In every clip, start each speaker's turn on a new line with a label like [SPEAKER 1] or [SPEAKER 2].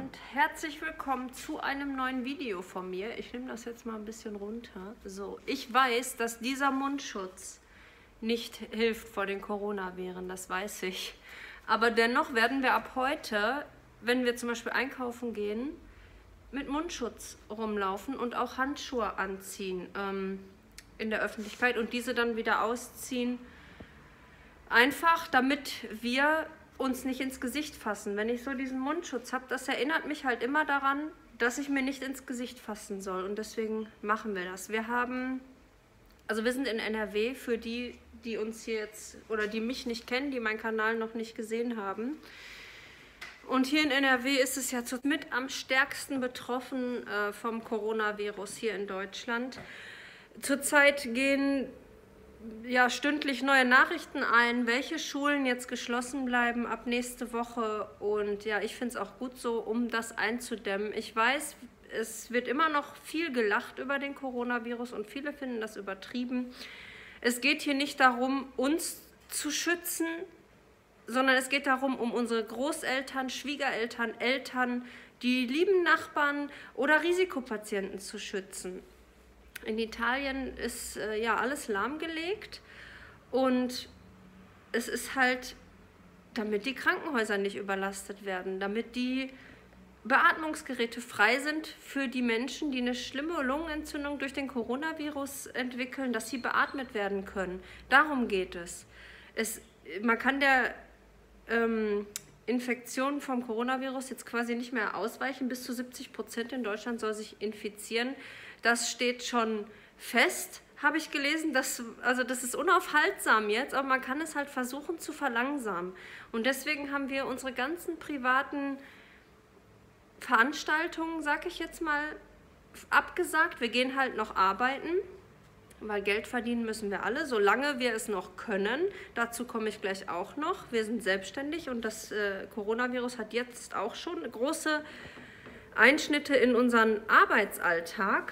[SPEAKER 1] und herzlich willkommen zu einem neuen Video von mir. Ich nehme das jetzt mal ein bisschen runter. So, ich weiß, dass dieser Mundschutz nicht hilft vor den Coronaviren, das weiß ich. Aber dennoch werden wir ab heute, wenn wir zum Beispiel einkaufen gehen, mit Mundschutz rumlaufen und auch Handschuhe anziehen in der Öffentlichkeit und diese dann wieder ausziehen. Einfach, damit wir uns nicht ins Gesicht fassen. Wenn ich so diesen Mundschutz habe, das erinnert mich halt immer daran, dass ich mir nicht ins Gesicht fassen soll. Und deswegen machen wir das. Wir sind in NRW, für die, die uns hier jetzt, oder die mich nicht kennen, die meinen Kanal noch nicht gesehen haben. Und hier in NRW ist es ja mit am stärksten betroffen vom Coronavirus hier in Deutschland. Zurzeit gehen ja stündlich neue Nachrichten ein, welche Schulen jetzt geschlossen bleiben ab nächste Woche. Und ja, ich finde es auch gut so, um das einzudämmen. Ich weiß, es wird immer noch viel gelacht über den Coronavirus und viele finden das übertrieben. Es geht hier nicht darum, uns zu schützen, sondern es geht darum, um unsere Großeltern, Schwiegereltern, Eltern, die lieben Nachbarn oder Risikopatienten zu schützen. In Italien ist ja alles lahmgelegt und es ist halt, damit die Krankenhäuser nicht überlastet werden, damit die Beatmungsgeräte frei sind für die Menschen, die eine schlimme Lungenentzündung durch den Coronavirus entwickeln, dass sie beatmet werden können. Darum geht es. Man kann der Infektion vom Coronavirus jetzt quasi nicht mehr ausweichen. Bis zu 70% in Deutschland soll sich infizieren. Das steht schon fest, habe ich gelesen. Das ist unaufhaltsam jetzt, aber man kann es halt versuchen zu verlangsamen. Und deswegen haben wir unsere ganzen privaten Veranstaltungen, sag ich jetzt mal, abgesagt. Wir gehen halt noch arbeiten, weil Geld verdienen müssen wir alle, solange wir es noch können. Dazu komme ich gleich auch noch. Wir sind selbstständig und das Coronavirus hat jetzt auch schon große Einschnitte in unseren Arbeitsalltag.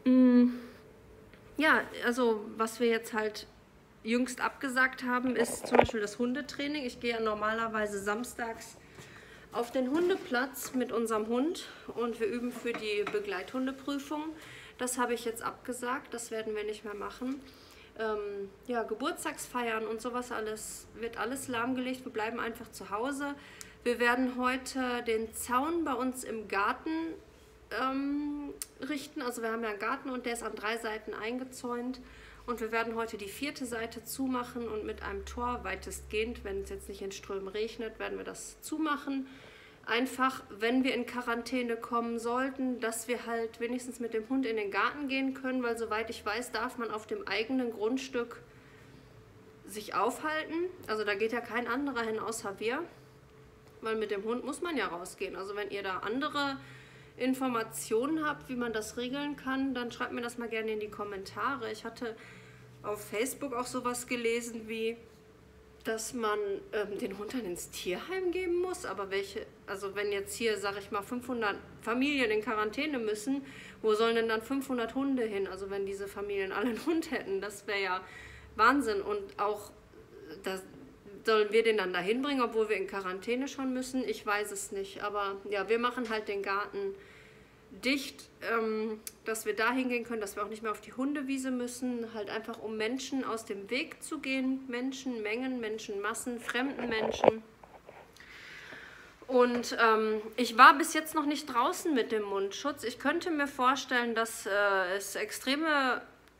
[SPEAKER 1] Ja, also was wir jetzt halt jüngst abgesagt haben, ist zum Beispiel das Hundetraining. Ich gehe ja normalerweise samstags auf den Hundeplatz mit unserem Hund und wir üben für die Begleithundeprüfung. Das habe ich jetzt abgesagt, das werden wir nicht mehr machen. Ja, Geburtstagsfeiern und sowas alles wird alles lahmgelegt. Wir bleiben einfach zu Hause. Wir werden heute den Zaun bei uns im Garten richten. Also wir haben ja einen Garten und der ist an 3 Seiten eingezäunt. Und wir werden heute die 4. Seite zumachen und mit einem Tor weitestgehend, wenn es jetzt nicht in Strömen regnet, werden wir das zumachen. Einfach, wenn wir in Quarantäne kommen sollten, dass wir halt wenigstens mit dem Hund in den Garten gehen können, weil soweit ich weiß, darf man auf dem eigenen Grundstück sich aufhalten. Also da geht ja kein anderer hin außer wir, weil mit dem Hund muss man ja rausgehen. Also wenn ihr da andere Informationen habt, wie man das regeln kann, dann schreibt mir das mal gerne in die Kommentare. Ich hatte auf Facebook auch sowas gelesen wie, dass man den Hund dann ins Tierheim geben muss, aber also wenn jetzt hier, sag ich mal, 500 Familien in Quarantäne müssen, wo sollen denn dann 500 Hunde hin? Also wenn diese Familien alle einen Hund hätten, das wäre ja Wahnsinn. Und auch, sollen wir den dann dahin bringen, obwohl wir in Quarantäne schon müssen? Ich weiß es nicht, aber ja, wir machen halt den Garten dicht, dass wir da hingehen können, dass wir auch nicht mehr auf die Hundewiese müssen, halt einfach um Menschen aus dem Weg zu gehen, Menschenmengen, Menschenmassen, fremden Menschen. Und ich war bis jetzt noch nicht draußen mit dem Mundschutz. Ich könnte mir vorstellen, dass es extreme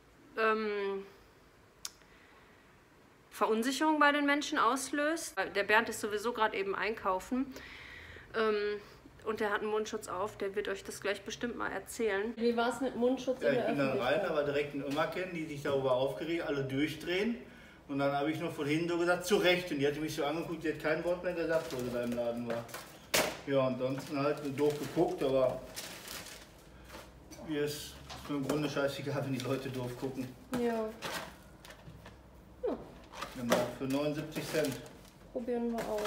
[SPEAKER 1] Verunsicherung bei den Menschen auslöst. Der Bernd ist sowieso gerade eben einkaufen. Und der hat einen Mundschutz auf, der wird euch das gleich bestimmt mal erzählen. Wie war es mit Mundschutz in der Öffentlichkeit? Ich bin dann rein, da war direkt ein Oma kennen, die sich darüber aufgeregt, alle durchdrehen. Und dann habe ich noch von hinten so gesagt, zu Recht. Und die hat mich so angeguckt, die hat kein Wort mehr gesagt, wo sie da im Laden war. Ja, ansonsten halt doof geguckt, aber mir ist im Grunde scheißegal, wenn die Leute doof gucken. Ja. Ja, für 79 Cent. Probieren wir aus.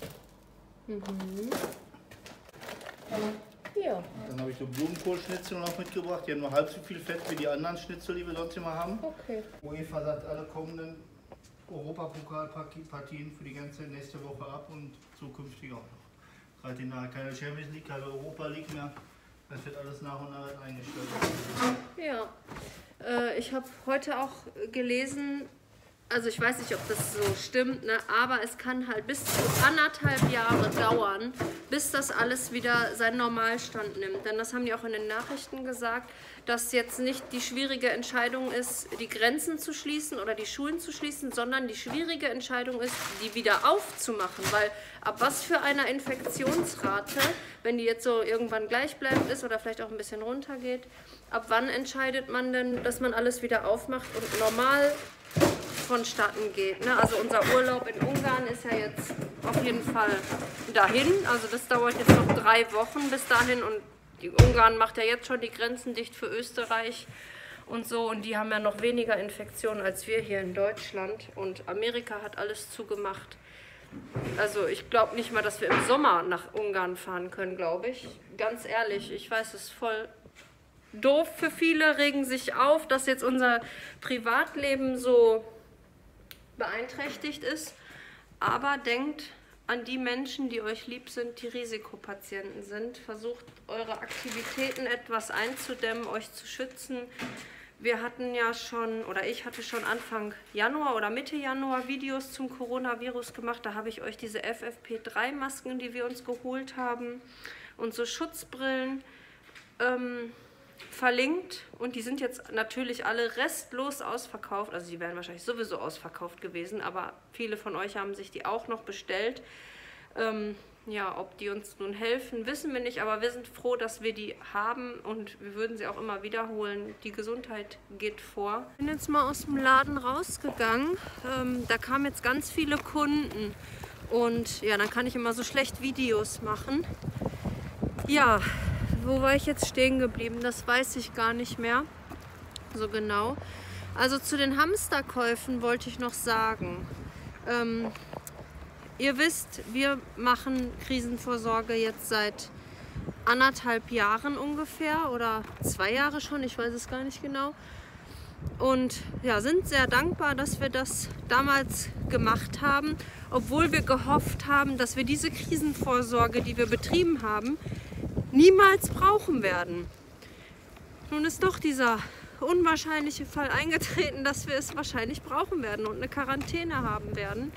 [SPEAKER 1] Ja. Dann habe ich so Blumenkohlschnitzel noch mitgebracht. Die haben noch halb so viel Fett wie die anderen Schnitzel, die wir sonst immer haben. Okay. UEFA sagt alle kommenden Europapokalpartien für die ganze nächste Woche ab und zukünftig auch noch.
[SPEAKER 2] Kardinal. Keine Champions League, keine Europa League mehr. Das wird alles nach und nach eingestellt.
[SPEAKER 1] Ja, ich habe heute auch gelesen, also ich weiß nicht, ob das so stimmt, ne? Aber es kann halt bis zu 1,5 Jahre dauern, bis das alles wieder seinen Normalstand nimmt. Denn das haben die auch in den Nachrichten gesagt, dass jetzt nicht die schwierige Entscheidung ist, die Grenzen zu schließen oder die Schulen zu schließen, sondern die schwierige Entscheidung ist, die wieder aufzumachen. Weil ab was für einer Infektionsrate, wenn die jetzt so irgendwann gleichbleibend ist oder vielleicht auch ein bisschen runtergeht, ab wann entscheidet man denn, dass man alles wieder aufmacht und normal vonstatten geht. Ne? Also unser Urlaub in Ungarn ist ja jetzt auf jeden Fall dahin. Also das dauert jetzt noch 3 Wochen bis dahin und die Ungarn macht ja jetzt schon die Grenzen dicht für Österreich und so. Und die haben ja noch weniger Infektionen als wir hier in Deutschland. Und Amerika hat alles zugemacht. Also ich glaube nicht mal, dass wir im Sommer nach Ungarn fahren können, glaube ich. Ganz ehrlich, ich weiß, es ist voll doof für viele, regen sich auf, dass jetzt unser Privatleben so beeinträchtigt ist. Aber denkt an die Menschen, die euch lieb sind, die Risikopatienten sind. Versucht, eure Aktivitäten etwas einzudämmen, euch zu schützen. Wir hatten ja schon, oder ich hatte schon Anfang Januar oder Mitte Januar Videos zum Coronavirus gemacht. Da habe ich euch diese FFP3-Masken, die wir uns geholt haben, und so Schutzbrillen verlinkt. Und die sind jetzt natürlich alle restlos ausverkauft. Also die wären wahrscheinlich sowieso ausverkauft gewesen, aber viele von euch haben sich die auch noch bestellt. Ja, ob die uns nun helfen, wissen wir nicht, aber wir sind froh, dass wir die haben und wir würden sie auch immer wiederholen. Die Gesundheit geht vor. Ich bin jetzt mal aus dem Laden rausgegangen. Da kamen jetzt ganz viele Kunden und ja, dann kann ich immer so schlecht Videos machen. Ja, wo war ich jetzt stehen geblieben? Das weiß ich gar nicht mehr so genau. Also zu den Hamsterkäufen wollte ich noch sagen. Ihr wisst, wir machen Krisenvorsorge jetzt seit 1,5 Jahren ungefähr oder 2 Jahre schon, ich weiß es gar nicht genau. Und ja, sind sehr dankbar, dass wir das damals gemacht haben, obwohl wir gehofft haben, dass wir diese Krisenvorsorge, die wir betrieben haben, niemals brauchen werden. Nun ist doch dieser unwahrscheinliche Fall eingetreten, dass wir es wahrscheinlich brauchen werden und eine Quarantäne haben werden.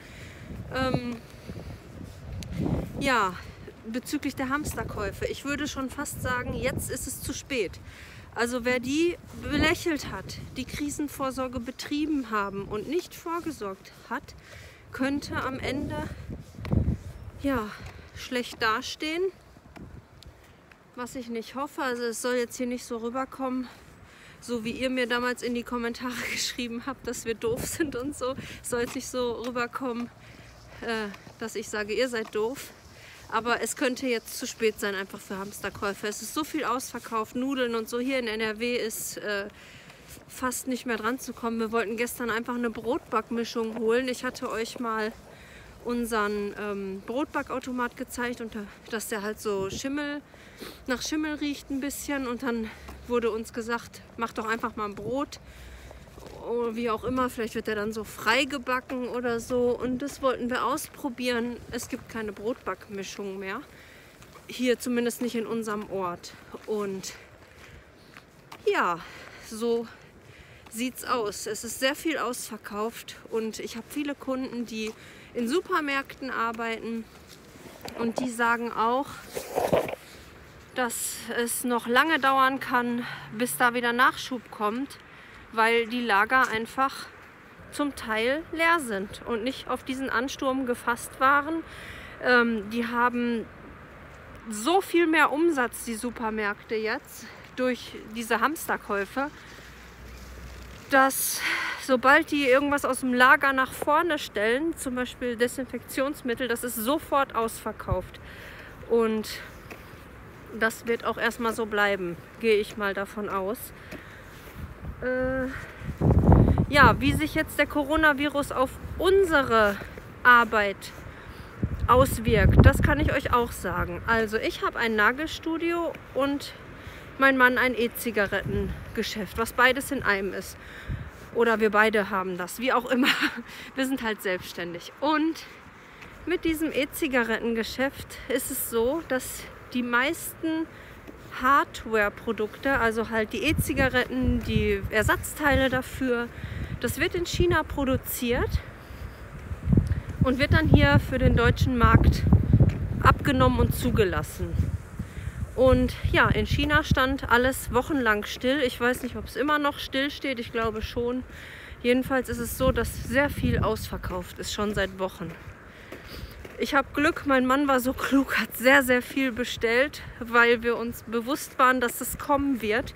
[SPEAKER 1] Ja, bezüglich der Hamsterkäufe. Ich würde schon fast sagen, jetzt ist es zu spät. Also wer die belächelt hat, die Krisenvorsorge betrieben haben und nicht vorgesorgt hat, könnte am Ende ja schlecht dastehen. Was ich nicht hoffe, also es soll jetzt hier nicht so rüberkommen, so wie ihr mir damals in die Kommentare geschrieben habt, dass wir doof sind und so. Es soll jetzt nicht so rüberkommen, dass ich sage, ihr seid doof. Aber es könnte jetzt zu spät sein einfach für Hamsterkäufe. Es ist so viel ausverkauft, Nudeln und so. Hier in NRW ist fast nicht mehr dran zu kommen. Wir wollten gestern einfach eine Brotbackmischung holen. Ich hatte euch mal unseren Brotbackautomat gezeigt, und dass der halt so nach Schimmel riecht ein bisschen. Und dann wurde uns gesagt, macht doch einfach mal ein Brot. Wie auch immer, vielleicht wird er dann so frei gebacken oder so. Und das wollten wir ausprobieren. Es gibt keine Brotbackmischung mehr. Hier zumindest nicht in unserem Ort. Und ja, so sieht's aus. Es ist sehr viel ausverkauft und ich habe viele Kunden, die in Supermärkten arbeiten, und die sagen auch, dass es noch lange dauern kann, bis da wieder Nachschub kommt, weil die Lager einfach zum Teil leer sind und nicht auf diesen Ansturm gefasst waren. Die haben so viel mehr Umsatz, die Supermärkte jetzt, durch diese Hamsterkäufe, dass sobald die irgendwas aus dem Lager nach vorne stellen, zum Beispiel Desinfektionsmittel, das ist sofort ausverkauft. Und das wird auch erstmal so bleiben, gehe ich mal davon aus. Ja, wie sich jetzt der Coronavirus auf unsere Arbeit auswirkt, das kann ich euch auch sagen. Also ich habe ein Nagelstudio und mein Mann ein E-Zigarettengeschäft, was beides in einem ist. Oder wir beide haben das, wie auch immer. Wir sind halt selbstständig. Und Mit diesem E-Zigarettengeschäft ist es so, dass die meisten Hardware-Produkte, also halt die E-Zigaretten, die Ersatzteile dafür, das wird in China produziert und wird dann hier für den deutschen Markt abgenommen und zugelassen. Und ja, in China stand alles wochenlang still. Ich weiß nicht, ob es immer noch still steht, ich glaube schon. Jedenfalls ist es so, dass sehr viel ausverkauft ist, schon seit Wochen. Ich habe Glück, mein Mann war so klug, hat sehr, sehr viel bestellt, weil wir uns bewusst waren, dass es kommen wird.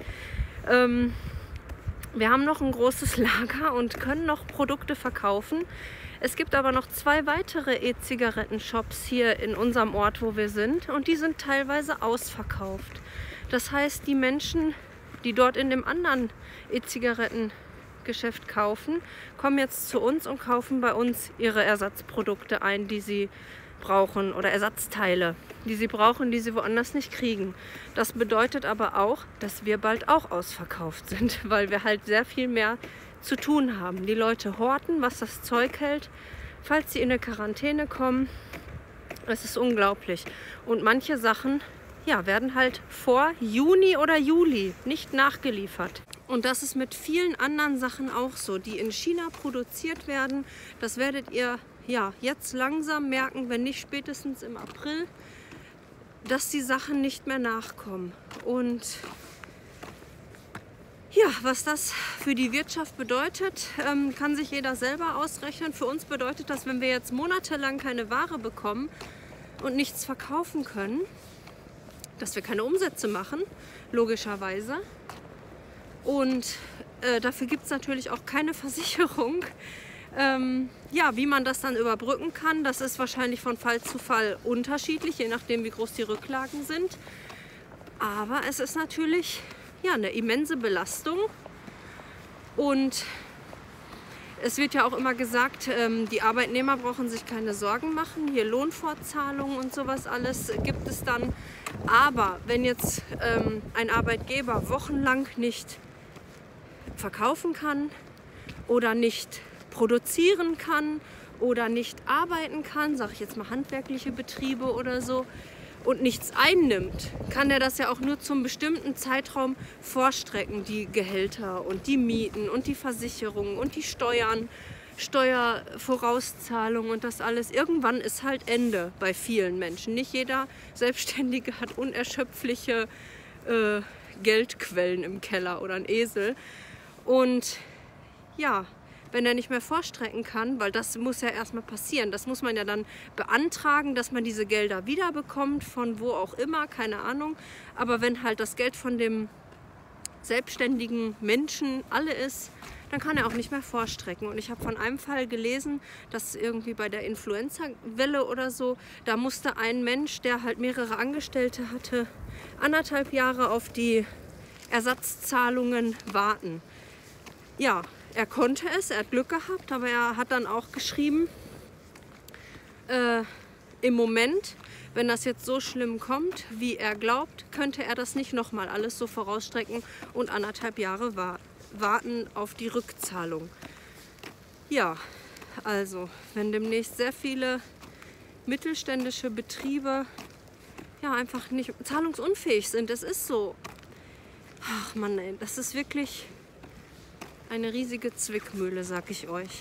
[SPEAKER 1] Wir haben noch ein großes Lager und können noch Produkte verkaufen. Es gibt aber noch 2 weitere E-Zigaretten-Shops hier in unserem Ort, wo wir sind, und die sind teilweise ausverkauft. Das heißt, die Menschen, die dort in dem anderen E-Zigaretten-Geschäft kaufen, kommen jetzt zu uns und kaufen bei uns ihre Ersatzprodukte ein, die sie brauchen, oder Ersatzteile, die sie brauchen, die sie woanders nicht kriegen. Das bedeutet aber auch, dass wir bald auch ausverkauft sind, weil wir halt sehr viel mehr zu tun haben. Die Leute horten, was das Zeug hält, falls sie in eine Quarantäne kommen. Es ist unglaublich. Und manche Sachen, ja, werden halt vor Juni oder Juli nicht nachgeliefert. Und das ist mit vielen anderen Sachen auch so, die in China produziert werden. Das werdet ihr ja jetzt langsam merken, wenn nicht spätestens im April, dass die Sachen nicht mehr nachkommen. Und ja, was das für die Wirtschaft bedeutet, kann sich jeder selber ausrechnen. Für uns bedeutet das, wenn wir jetzt monatelang keine Ware bekommen und nichts verkaufen können, dass wir keine Umsätze machen, logischerweise. Und dafür gibt es natürlich auch keine Versicherung. Ja, wie man das dann überbrücken kann, das ist wahrscheinlich von Fall zu Fall unterschiedlich, je nachdem wie groß die Rücklagen sind. Aber es ist natürlich ja, eine immense Belastung. Und es wird ja auch immer gesagt, die Arbeitnehmer brauchen sich keine Sorgen machen. Hier Lohnfortzahlungen und sowas alles gibt es dann. Aber wenn jetzt ein Arbeitgeber wochenlang nicht verkaufen kann oder nicht produzieren kann oder nicht arbeiten kann, sage ich jetzt mal handwerkliche Betriebe oder so, und nichts einnimmt, kann er das ja auch nur zum bestimmten Zeitraum vorstrecken, die Gehälter und die Mieten und die Versicherungen und die Steuern, Steuervorauszahlungen und das alles. Irgendwann ist halt Ende bei vielen Menschen. Nicht jeder Selbstständige hat unerschöpfliche Geldquellen im Keller oder ein Esel. Und ja, wenn er nicht mehr vorstrecken kann, weil das muss ja erstmal passieren. Das muss man ja dann beantragen, dass man diese Gelder wiederbekommt, von wo auch immer, keine Ahnung. Aber wenn halt das Geld von dem selbstständigen Menschen alle ist, dann kann er auch nicht mehr vorstrecken. Und ich habe von einem Fall gelesen, dass irgendwie bei der Influenza-Welle oder so, da musste ein Mensch, der halt mehrere Angestellte hatte, 1,5 Jahre auf die Ersatzzahlungen warten. Ja, er konnte es, er hat Glück gehabt, aber er hat dann auch geschrieben, im Moment, wenn das jetzt so schlimm kommt, wie er glaubt, könnte er das nicht nochmal alles so vorausstrecken und 1,5 Jahre warten auf die Rückzahlung. Ja, also, wenn demnächst sehr viele mittelständische Betriebe ja einfach nicht zahlungsunfähig sind, das ist so. Ach Mann, ey, das ist wirklich eine riesige Zwickmühle, sag ich euch.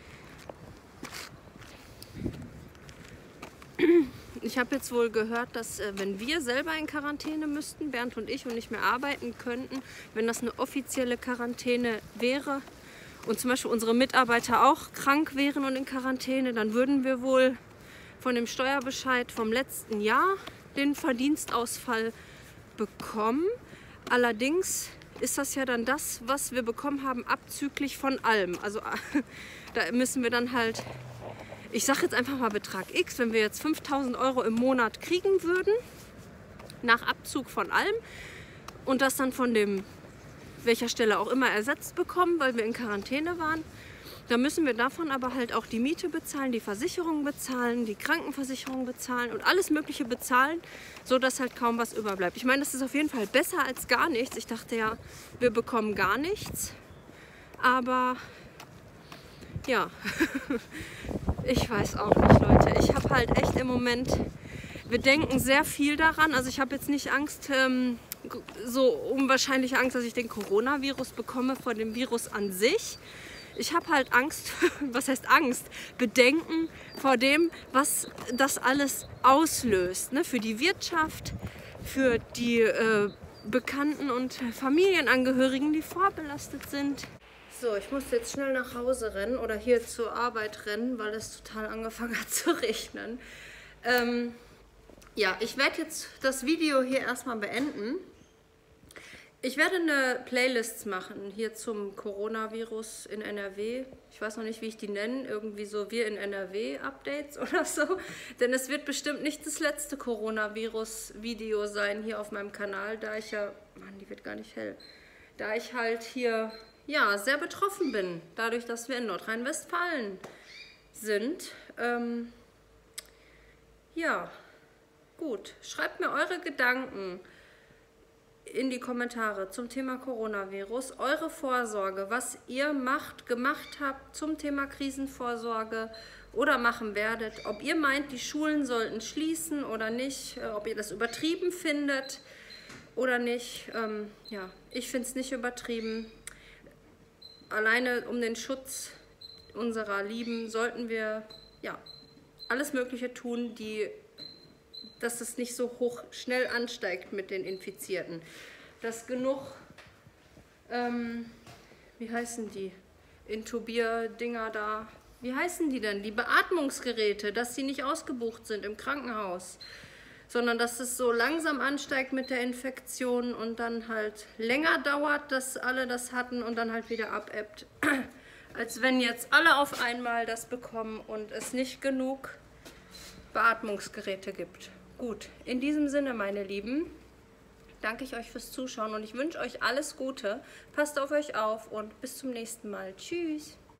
[SPEAKER 1] Ich habe jetzt wohl gehört, dass wenn wir selber in Quarantäne müssten, Bernd und ich, und nicht mehr arbeiten könnten, wenn das eine offizielle Quarantäne wäre und zum Beispiel unsere Mitarbeiter auch krank wären und in Quarantäne, dann würden wir wohl von dem Steuerbescheid vom letzten Jahr den Verdienstausfall bekommen. Allerdings ist das ja dann das, was wir bekommen haben, abzüglich von allem. Also da müssen wir dann halt, ich sage jetzt einfach mal Betrag X, wenn wir jetzt 5.000 € im Monat kriegen würden, nach Abzug von allem, und das dann von dem, welcher Stelle auch immer, ersetzt bekommen, weil wir in Quarantäne waren, dann müssen wir davon aber halt auch die Miete bezahlen, die Versicherung bezahlen, die Krankenversicherung bezahlen und alles Mögliche bezahlen, sodass halt kaum was überbleibt. Ich meine, das ist auf jeden Fall besser als gar nichts. Ich dachte ja, wir bekommen gar nichts, aber ja, Ich weiß auch nicht, Leute. Ich habe halt echt im Moment, wir denken sehr viel daran. Also ich habe jetzt nicht Angst, so unwahrscheinliche Angst, dass ich den Coronavirus bekomme vor dem Virus an sich. Ich habe halt Angst, was heißt Angst? Bedenken vor dem, was das alles auslöst. Ne? Für die Wirtschaft, für die Bekannten und Familienangehörigen, die vorbelastet sind. So, ich muss jetzt schnell nach Hause rennen oder hier zur Arbeit rennen, weil es total angefangen hat zu regnen. Ja, ich werde jetzt das Video hier erstmal beenden. Ich werde eine Playlist machen hier zum Coronavirus in NRW. Ich weiß noch nicht, wie ich die nenne. Irgendwie so Wir in NRW Updates oder so. Denn es wird bestimmt nicht das letzte Coronavirus-Video sein hier auf meinem Kanal, da ich ja... Mann, die wird gar nicht hell. Da ich halt hier... ja, sehr betroffen bin, dadurch, dass wir in Nordrhein-Westfalen sind. Ja, gut. Schreibt mir eure Gedanken in die Kommentare zum Thema Coronavirus, eure Vorsorge, was ihr gemacht habt zum Thema Krisenvorsorge oder machen werdet, ob ihr meint, die Schulen sollten schließen oder nicht, ob ihr das übertrieben findet oder nicht. Ja, ich finde es nicht übertrieben. Alleine um den Schutz unserer Lieben sollten wir ja alles Mögliche tun, dass es nicht so schnell ansteigt mit den Infizierten. Dass genug, wie heißen die, Intubier-Dinger da, wie heißen die denn? Die Beatmungsgeräte, dass sie nicht ausgebucht sind im Krankenhaus, sondern dass es so langsam ansteigt mit der Infektion und dann halt länger dauert, dass alle das hatten und dann halt wieder abebbt. Als wenn jetzt alle auf einmal das bekommen und es nicht genug Beatmungsgeräte gibt. Gut, in diesem Sinne, meine Lieben, danke ich euch fürs Zuschauen und ich wünsche euch alles Gute. Passt auf euch auf und bis zum nächsten Mal. Tschüss!